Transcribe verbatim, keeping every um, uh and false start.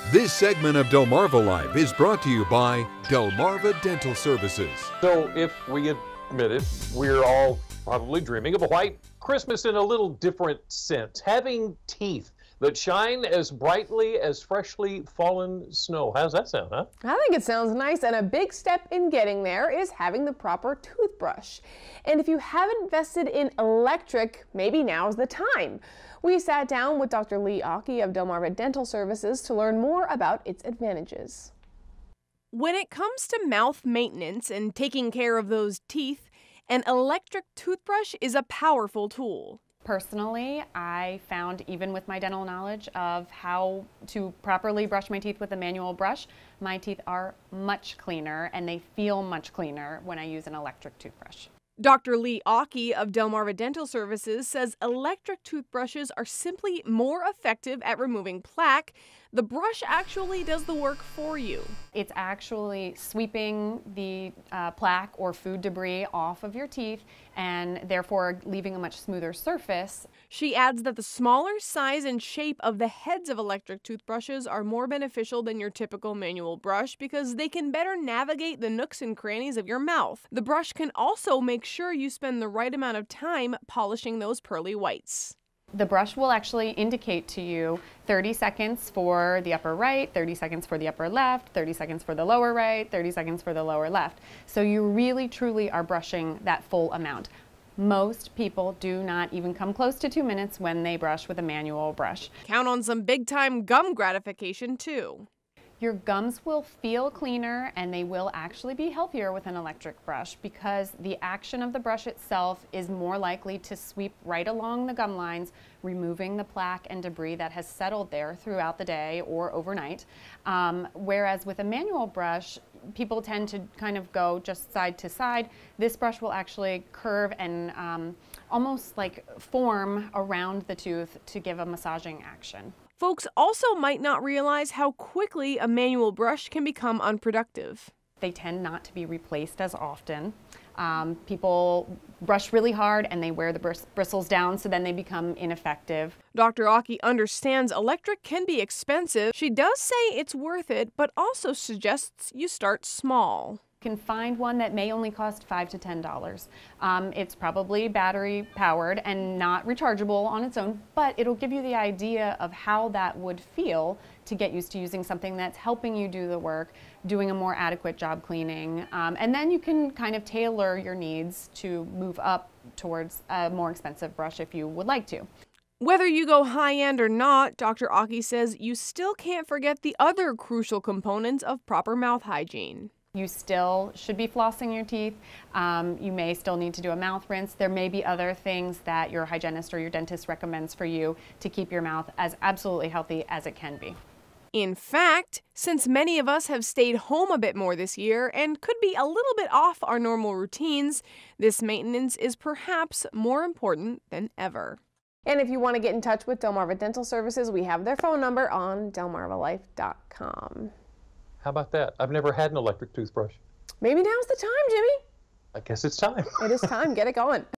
This segment of Delmarva Live is brought to you by Delmarva Dental Services. So if we admit it, we're all probably dreaming of a white Christmas in a little different sense. Having teeth that shine as brightly as freshly fallen snow. How's that sound, huh? I think it sounds nice, and a big step in getting there is having the proper toothbrush. And if you haven't invested in electric, maybe now's the time. We sat down with Doctor Lee Aki of Delmarva Dental Services to learn more about its advantages. When it comes to mouth maintenance and taking care of those teeth, an electric toothbrush is a powerful tool. Personally, I found, even with my dental knowledge of how to properly brush my teeth with a manual brush, my teeth are much cleaner and they feel much cleaner when I use an electric toothbrush. Doctor Lee Aki of Delmarva Dental Services says electric toothbrushes are simply more effective at removing plaque. The brush actually does the work for you. It's actually sweeping the uh, plaque or food debris off of your teeth and therefore leaving a much smoother surface. She adds that the smaller size and shape of the heads of electric toothbrushes are more beneficial than your typical manual brush because they can better navigate the nooks and crannies of your mouth. The brush can also make sure you spend the right amount of time polishing those pearly whites. The brush will actually indicate to you thirty seconds for the upper right, thirty seconds for the upper left, thirty seconds for the lower right, thirty seconds for the lower left. So you really truly are brushing that full amount. Most people do not even come close to two minutes when they brush with a manual brush. Count on some big-time gum gratification too. Your gums will feel cleaner and they will actually be healthier with an electric brush because the action of the brush itself is more likely to sweep right along the gum lines, removing the plaque and debris that has settled there throughout the day or overnight. Um, whereas with a manual brush, people tend to kind of go just side to side. This brush will actually curve and um, almost like form around the tooth to give a massaging action. Folks also might not realize how quickly a manual brush can become unproductive. They tend not to be replaced as often. Um, people brush really hard and they wear the bris bristles down, so then they become ineffective. Doctor Aki understands electric can be expensive. She does say it's worth it, but also suggests you start small. You can find one that may only cost five to ten dollars. Um, it's probably battery powered and not rechargeable on its own, but it'll give you the idea of how that would feel to get used to using something that's helping you do the work, doing a more adequate job cleaning, um, and then you can kind of tailor your needs to move up towards a more expensive brush if you would like to. Whether you go high-end or not, Doctor Aki says you still can't forget the other crucial components of proper mouth hygiene. You still should be flossing your teeth. Um, you may still need to do a mouth rinse. There may be other things that your hygienist or your dentist recommends for you to keep your mouth as absolutely healthy as it can be. In fact, since many of us have stayed home a bit more this year and could be a little bit off our normal routines, this maintenance is perhaps more important than ever. And if you want to get in touch with Delmarva Dental Services, we have their phone number on delmarva life dot com. How about that? I've never had an electric toothbrush. Maybe now's the time, Jimmy. I guess it's time. It is time. Get it going.